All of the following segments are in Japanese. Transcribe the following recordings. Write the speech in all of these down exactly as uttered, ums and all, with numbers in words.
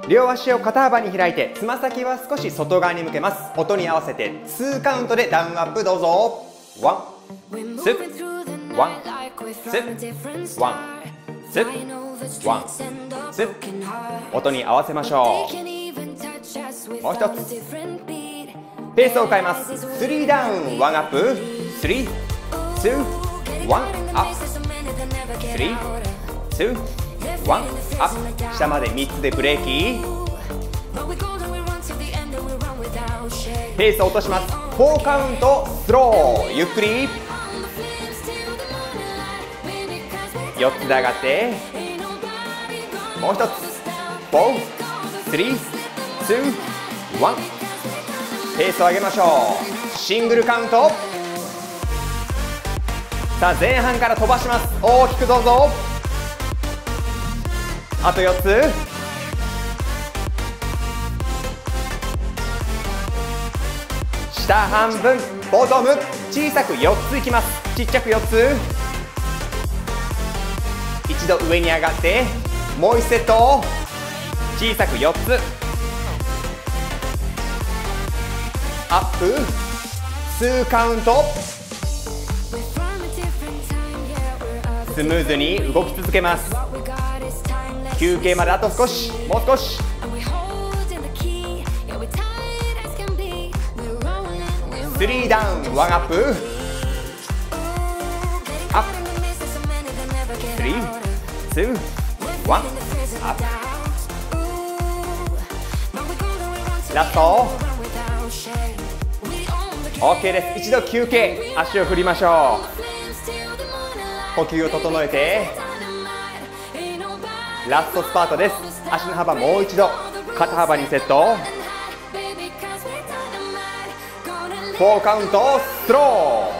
両足を肩幅に開いて、つま先は少し外側に向けます。音に合わせてにカウントでダウンアップどうぞ。ワン、ツー、ワン、ツー、ワン、ツー、ワン、ツー。音に合わせましょう。もう一つ。ペースを変えます。スリーダウン、ワンアップ、スリー、ツー、ワンアップ、スリー、ツー、ワンアップ。下までみっつでブレーキ。ペースを落とします。フォーカウントスロー、ゆっくり。よっつで上がって、もう一つ。フォー、スリー、ツー、ワン。ペースを上げましょう。シングルカウント。さあ前半から飛ばします。大きくどうぞ。あとよっつ。下半分ボトム、小さくよっついきます。ちっちゃくよっつ。一度上に上がってもういちセット。小さくよっつ。アップ、にカウント。スムーズに動き続けます。休憩まであと少し、もう少し。スリーダウン、ワンアップ、アップ、スリー、ツー、ワン、アップ。ラスト。 OK です。一度休憩。足を振りましょう。呼吸を整えてラストスパートです。足の幅もう一度肩幅にセット。フォーカウントスロ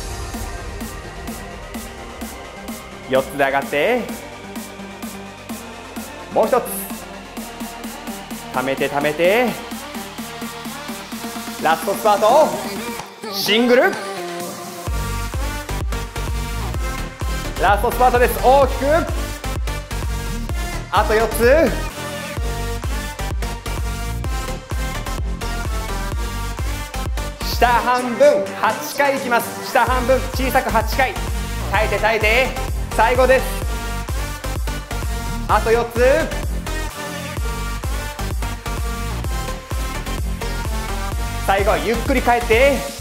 ー。よっつで上がってもう一つ。ためてためてラストスパート。シングルラストスパートです。大きくあとよっつ。下半分はちかいいきます。下半分小さくはちかい。耐えて耐えて最後です。あとよっつ。最後はゆっくり帰って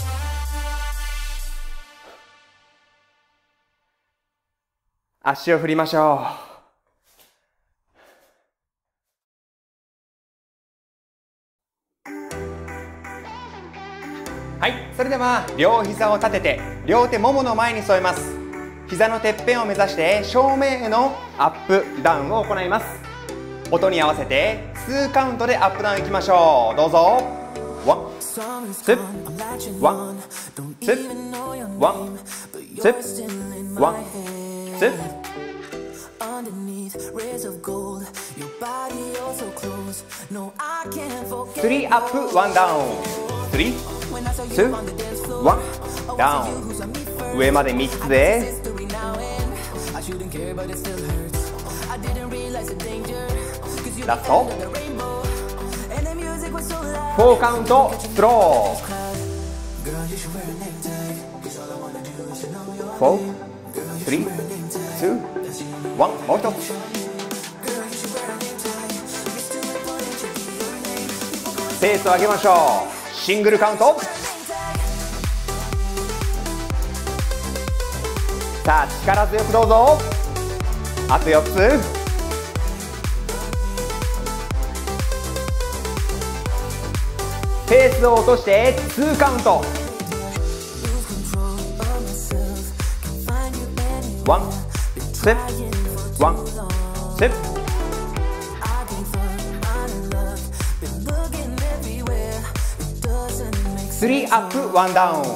足を振りましょう。はい、それでは両膝を立てて両手ももの前に添えます。膝のてっぺんを目指して正面へのアップダウンを行います。音に合わせてにカウントでアップダウンいきましょう。どうぞ。ワン、ツー、ワン、ツー、ワン、ツー、ワン、ツー。スリーアップ、ワンダウン。スリー、ツー、ワン、ダウン。上までみっつで。ラスト。フォーカウントスロー。フォー、スリー、ツー、ワン。もう一つ。ペースを上げましょう。シングルカウント。さあ力強くどうぞ。あとよっつ。ペースを落としてにカウント。ワン、ツー、ワン、ツー。スリーアップ、ワンダウン。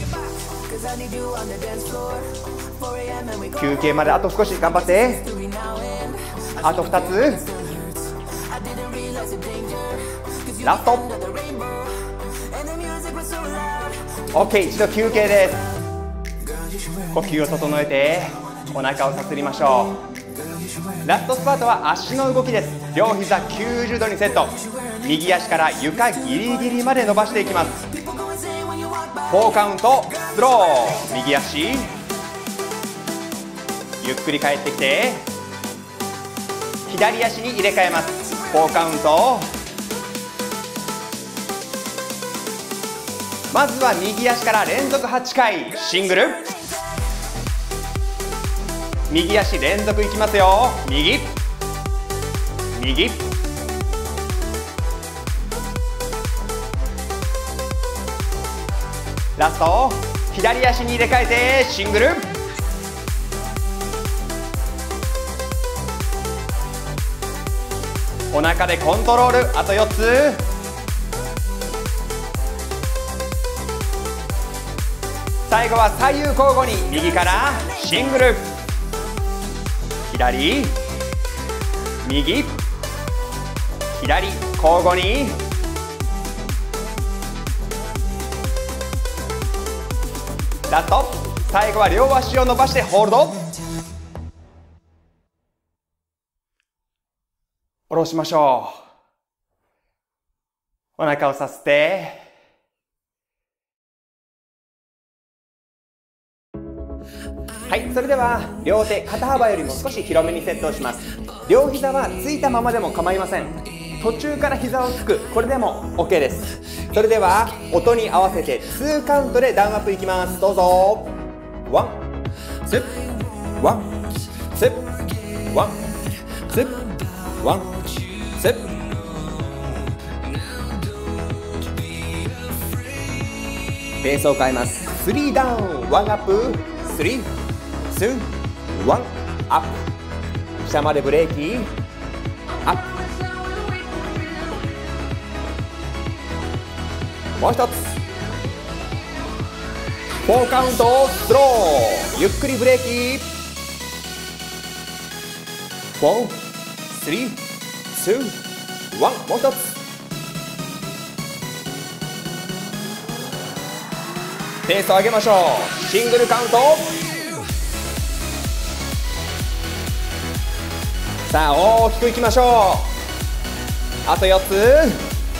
休憩まであと少し頑張って。あとふたつ。ラスト。 OK、 一度休憩です。呼吸を整えてお腹をさすりましょう。 ラストスパートは足の動きです。両膝きゅうじゅうどにセット。右足から床ギリギリまで伸ばしていきます。フォーカウントスロー。右足ゆっくり帰ってきて左足に入れ替えます。フォーカウント。まずは右足から連続はちかいシングル。右足連続いきますよ。右右ラスト左足に入れ替えてシングル。お腹でコントロール。あとよっつ。最後は左右交互に右からシングル。左右左交互に。ラスト最後は両足を伸ばしてホールド。下ろしましょう。お腹をさせてはい、それでは両手肩幅よりも少し広めにセットをします。両膝はついたままでも構いません。途中から膝をつく、これでも オーケー です。それでは音に合わせてにカウントでダウンアップいきます。どうぞ。ワンツーワンツーワンツーワンツー。ベースを変えます。スリーダウンワンアップスリーツーワンアップ。下までブレーキアップ。もう一つフォーカウントスロー。ゆっくりブレーキ。フォースリーツーワン。もう一つペースを上げましょう。シングルカウント。さあ大きくいきましょう。あとよっつ。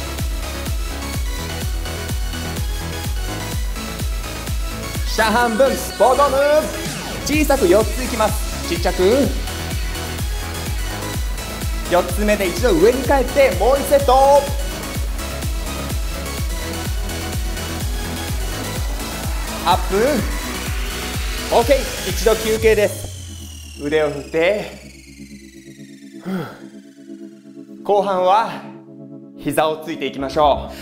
下半分ボトム。小さくよっついきます。ちっちゃくよっつめで一度上に帰ってもういちセット。アップ オーケー。 一度休憩です。腕を振って後半は膝をついていきましょ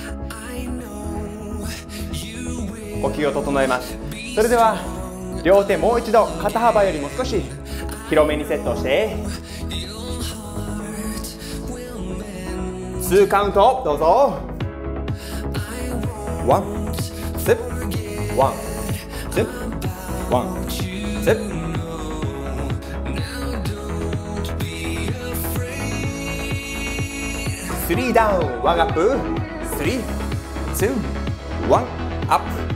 う。呼吸を整えます。それでは両手もう一度肩幅よりも少し広めにセットをしてにカウントどうぞ。ワンツーワンツーワンツー。スリーダウンワンアップスリーツーワンアップ。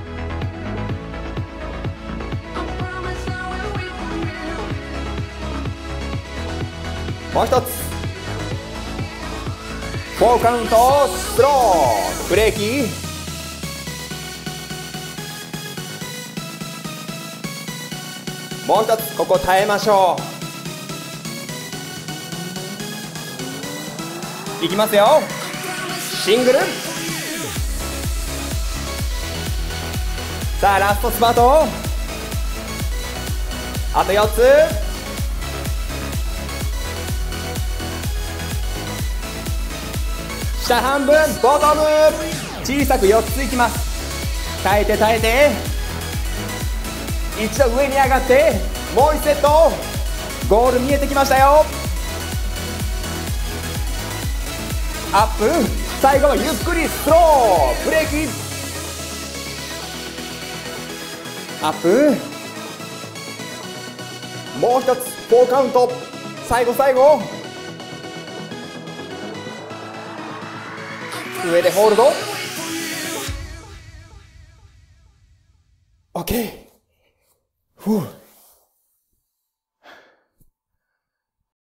もう一つフォーカウントスロー。ブレーキもう一つ。ここ耐えましょう。いきますよ。シングル。さあラストスパート。あとよっつ。下半分ボトム。小さくよっついきます。耐えて耐えて一度上に上がってもういちセット。ゴール見えてきましたよ。アップ。最後はゆっくりスロー。ブレーキアップ。もう一つフォーカウント。最後最後上でホールド。 オーケー。ふう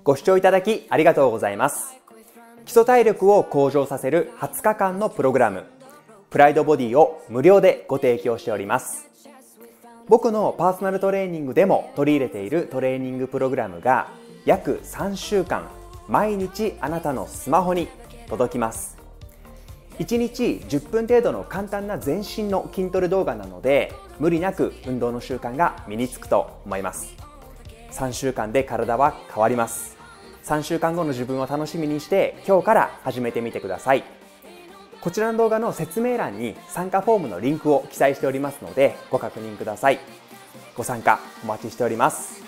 ご視聴いただきありがとうございます。基礎体力を向上させるはつかかんのプログラム、プライドボディを無料でご提供しております。僕のパーソナルトレーニングでも取り入れているトレーニングプログラムが約さんしゅうかん毎日あなたのスマホに届きます。いちにちじゅっぷん程度の簡単な全身の筋トレ動画なので、無理なく運動の習慣が身につくと思います。さんしゅうかんで体は変わります。さんしゅうかんごの自分を楽しみにして今日から始めてみてください。こちらの動画の説明欄に参加フォームのリンクを記載しておりますのでご確認ください。ご参加お待ちしております。